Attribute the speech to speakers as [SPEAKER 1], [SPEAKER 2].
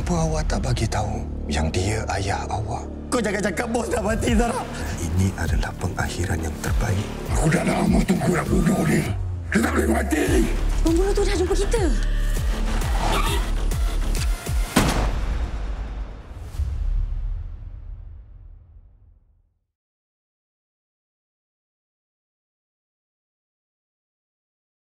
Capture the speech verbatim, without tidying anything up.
[SPEAKER 1] Kenapa awak tak bagi tahu yang dia ayah awak?
[SPEAKER 2] Kau jangan cakap bos dah mati, Zara.
[SPEAKER 1] Ini adalah pengakhiran yang terbaik.
[SPEAKER 3] Aku dah lama tunggu nak bunuh dia. Dia tak boleh mati.
[SPEAKER 4] Pembunuh tu dah jumpa kita.